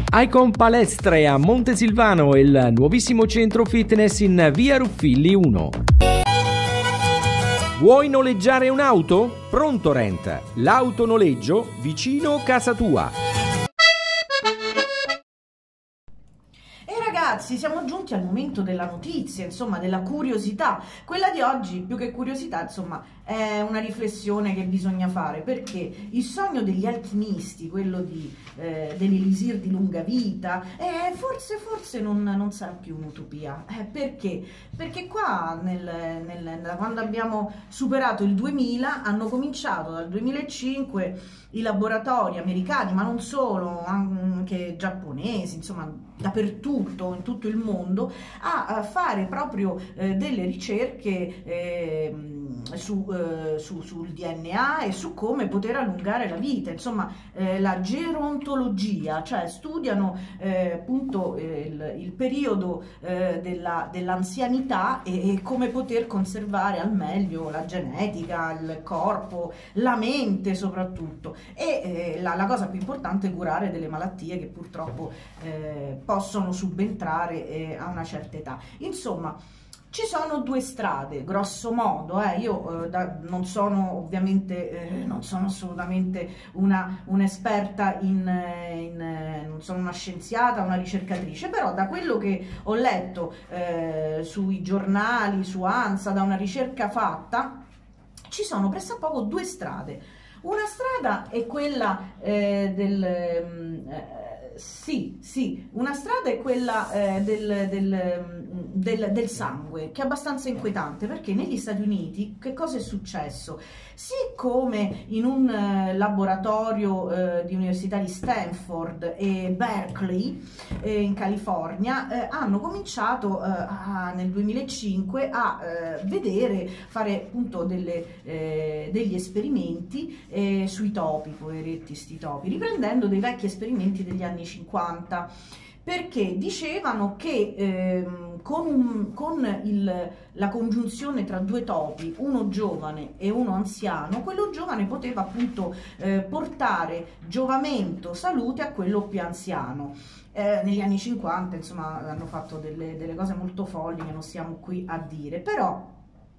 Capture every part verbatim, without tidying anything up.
Icon Palestre a Montesilvano, il nuovissimo centro fitness in via Ruffilli uno. Vuoi noleggiare un'auto? Pronto Rent, l'autonoleggio vicino casa tua. Ragazzi, siamo giunti al momento della notizia, insomma, della curiosità. Quella di oggi, più che curiosità, insomma, è una riflessione che bisogna fare, perché il sogno degli alchimisti, quello di, eh, dell'elisir di lunga vita, eh, forse, forse non, non sarà più un'utopia. Eh, perché? Perché qua, nel, nel, quando abbiamo superato il duemila, hanno cominciato dal duemilacinque i laboratori americani, ma non solo, anche giapponesi, insomma, dappertutto, in tutto il mondo, a, a fare proprio eh, delle ricerche eh, su, eh, su, sul D N A e su come poter allungare la vita, insomma, eh, la gerontologia, cioè studiano eh, appunto eh, il, il periodo eh, della, dell'anzianità e, e come poter conservare al meglio la genetica, il corpo, la mente soprattutto, e eh, la, la cosa più importante è curare delle malattie che purtroppo eh, possono subentrare eh, a una certa età. Insomma, ci sono due strade, grosso modo, eh. Io eh, da, non sono ovviamente, eh, non sono assolutamente una un'esperta in, in eh, non sono una scienziata, una ricercatrice, però da quello che ho letto eh, sui giornali, su ANSA, da una ricerca fatta, ci sono pressappoco due strade. Una strada è quella eh, del... Eh, Sì, sì, una strada è quella eh, del, del, del, del sangue, che è abbastanza inquietante, perché negli Stati Uniti che cosa è successo? Siccome in un eh, laboratorio eh, di università di Stanford e Berkeley eh, in California eh, hanno cominciato eh, a, nel duemilacinque a eh, vedere, fare appunto delle, eh, degli esperimenti eh, sui topi, poveretti sti topi, riprendendo dei vecchi esperimenti degli anni cinquanta, perché dicevano che ehm, con, un, con il, la congiunzione tra due topi, uno giovane e uno anziano, quello giovane poteva appunto eh, portare giovamento, salute a quello più anziano. Eh, negli anni cinquanta, insomma, hanno fatto delle, delle cose molto folli che non stiamo qui a dire, però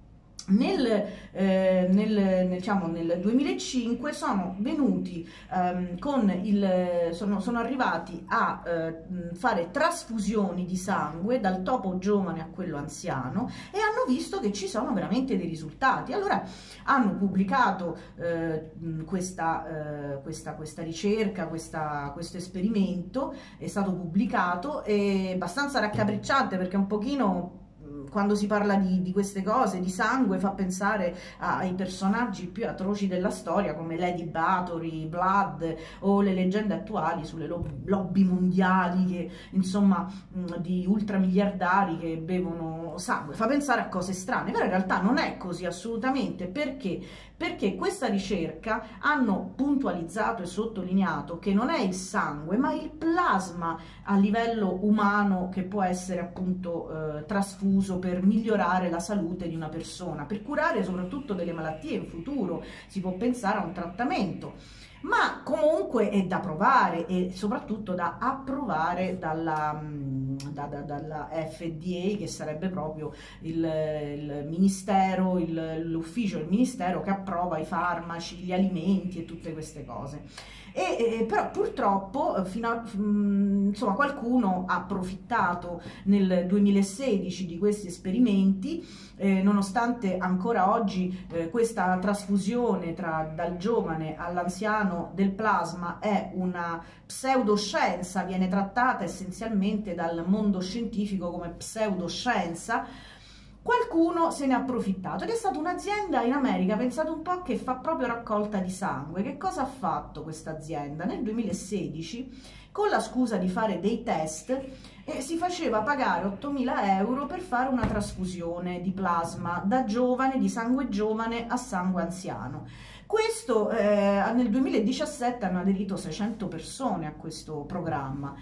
Nel, eh, nel, nel, diciamo, nel duemilacinque sono venuti ehm, con il sono, sono arrivati a eh, fare trasfusioni di sangue dal topo giovane a quello anziano e hanno visto che ci sono veramente dei risultati. Allora hanno pubblicato eh, questa, eh, questa, questa ricerca, questa, questo esperimento è stato pubblicato, è abbastanza raccapricciante, perché un pochino, quando si parla di, di queste cose, di sangue, fa pensare ai personaggi più atroci della storia, come Lady Bathory, Blood, o le leggende attuali sulle lobby mondiali che, insomma, di ultramiliardari che bevono sangue. Fa pensare a cose strane, però in realtà non è così assolutamente. Perché? Perché questa ricerca hanno puntualizzato e sottolineato che non è il sangue, ma il plasma a livello umano che può essere appunto eh, trasfuso per migliorare la salute di una persona, per curare soprattutto delle malattie in futuro. Si può pensare a un trattamento, ma comunque è da provare e soprattutto da approvare dalla, da, da, dalla F D A, che sarebbe proprio il, il ministero, l'ufficio del ministero che approva i farmaci, gli alimenti e tutte queste cose. E, e, però purtroppo fino a, insomma, qualcuno ha approfittato nel duemilasedici di questi esperimenti, eh, nonostante ancora oggi eh, questa trasfusione tra, dal giovane all'anziano del plasma è una pseudoscienza, viene trattata essenzialmente dal mondo scientifico come pseudoscienza. Qualcuno se ne è approfittato ed è stata un'azienda in America, pensate un po', che fa proprio raccolta di sangue. Che cosa ha fatto questa azienda? Nel duemilasedici, con la scusa di fare dei test, eh, si faceva pagare ottomila euro per fare una trasfusione di plasma da giovane, di sangue giovane a sangue anziano. Questo eh, nel duemiladiciassette hanno aderito seicento persone a questo programma.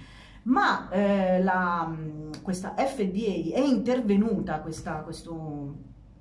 Ma eh, la, questa F D A è intervenuta, questa, questo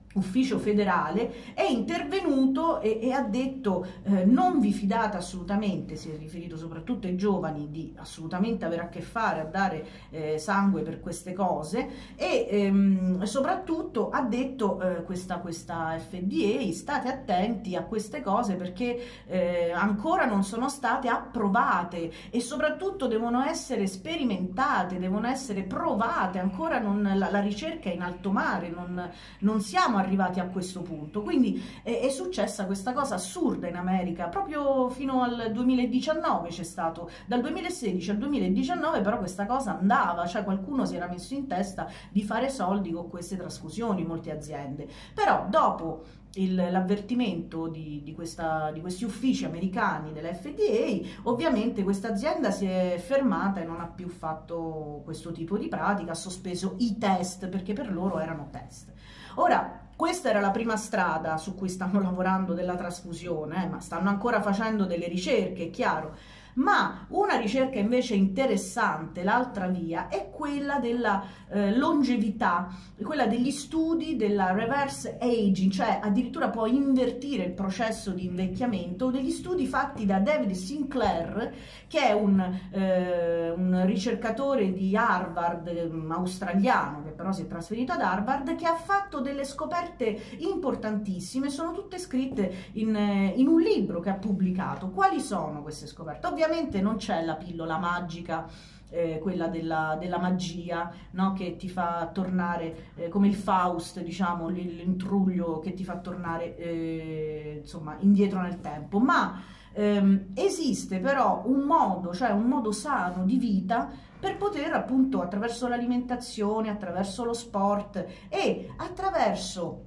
ufficio federale, è intervenuto e, e ha detto eh, non vi fidate assolutamente, si è riferito soprattutto ai giovani, di assolutamente avere a che fare, a dare eh, sangue per queste cose, e ehm, soprattutto ha detto eh, questa, questa F D A, state attenti a queste cose perché eh, ancora non sono state approvate e soprattutto devono essere sperimentate, devono essere provate, ancora non, la, la ricerca è in alto mare, non, non siamo arrivati a questo punto. Quindi è, è successa questa cosa assurda in America proprio fino al duemiladiciannove, c'è stato dal duemilasedici al duemiladiciannove, però questa cosa andava, cioè qualcuno si era messo in testa di fare soldi con queste trasfusioni, molte aziende. Però dopo l'avvertimento di, di, questa, di questi uffici americani dell'F D A, ovviamente questa azienda si è fermata e non ha più fatto questo tipo di pratica, ha sospeso i test perché per loro erano test. Ora, questa era la prima strada su cui stanno lavorando della trasfusione, eh, ma stanno ancora facendo delle ricerche, è chiaro. Ma una ricerca invece interessante, l'altra via, è quella della eh, longevità, quella degli studi della reverse aging, cioè addirittura può invertire il processo di invecchiamento, degli studi fatti da David Sinclair, che è un, eh, un ricercatore di Harvard, eh, australiano, che però si è trasferito ad Harvard, che ha fatto delle scoperte importantissime, sono tutte scritte in, eh, in un libro che ha pubblicato. Quali sono queste scoperte? Ovviamente Ovviamente non c'è la pillola magica, eh, quella della, della magia, no? Che ti fa tornare eh, come il Faust, diciamo, l'intruglio che ti fa tornare eh, insomma indietro nel tempo, ma ehm, esiste però un modo, cioè un modo sano di vita per poter appunto attraverso l'alimentazione, attraverso lo sport e attraverso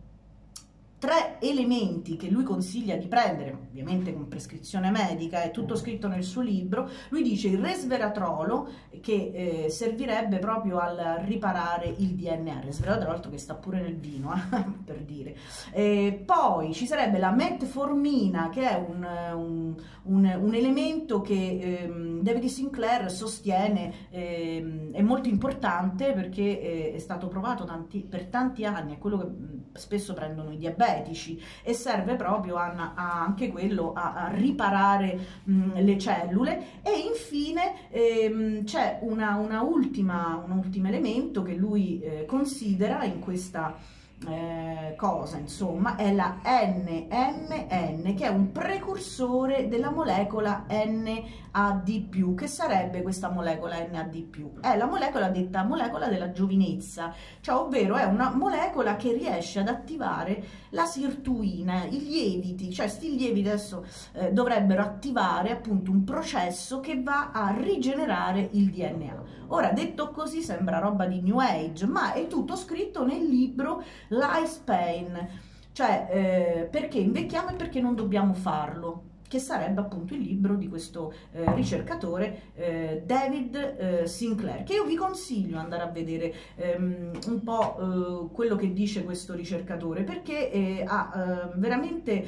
tre elementi che lui consiglia di prendere, ovviamente con prescrizione medica, è tutto scritto nel suo libro. Lui dice il resveratrolo, che eh, servirebbe proprio al riparare il D N A, resveratrolo che sta pure nel vino, eh, per dire. Eh, poi ci sarebbe la metformina, che è un, un, un, un elemento che eh, David Sinclair sostiene eh, è molto importante perché eh, è stato provato tanti, per tanti anni, è quello che spesso prendono i diabetici, e serve proprio a, a anche quello a, a riparare mh, le cellule. E infine ehm, c'è una, una ultima, un ultimo elemento che lui eh, considera in questa eh, cosa, insomma, è la N M N, che è un precursore della molecola N A D più. Che sarebbe questa molecola N A D più? È la molecola detta molecola della giovinezza, cioè ovvero è una molecola che riesce ad attivare la sirtuina, i lieviti, cioè sti lieviti adesso eh, dovrebbero attivare appunto un processo che va a rigenerare il D N A. Ora, detto così sembra roba di New Age, ma è tutto scritto nel libro Lifespan, cioè eh, perché invecchiamo e perché non dobbiamo farlo, che sarebbe appunto il libro di questo eh, ricercatore eh, David eh, Sinclair, che io vi consiglio di andare a vedere ehm, un po' eh, quello che dice questo ricercatore, perché eh, ha eh, veramente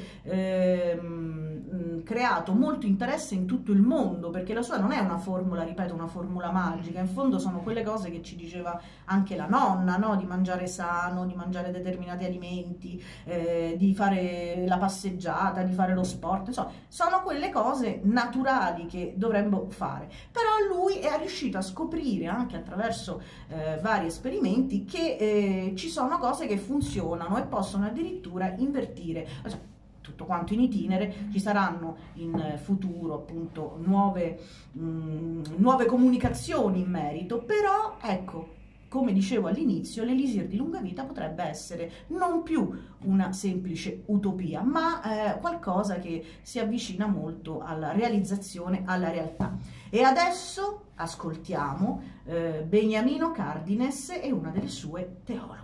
ehm, creato molto interesse in tutto il mondo, perché la sua non è una formula, ripeto, una formula magica, in fondo sono quelle cose che ci diceva anche la nonna, no? Di mangiare sano, di mangiare determinati alimenti, eh, di fare la passeggiata, di fare lo sport, insomma, sono quelle cose naturali che dovremmo fare. Però lui è riuscito a scoprire anche attraverso eh, vari esperimenti che eh, ci sono cose che funzionano e possono addirittura invertire, cioè, tutto quanto in itinere. Ci saranno in futuro appunto nuove, mh, nuove comunicazioni in merito, però ecco, come dicevo all'inizio, l'elisir di lunga vita potrebbe essere non più una semplice utopia, ma eh, qualcosa che si avvicina molto alla realizzazione, alla realtà. E adesso ascoltiamo eh, Beniamino Cardines e una delle sue teologhe.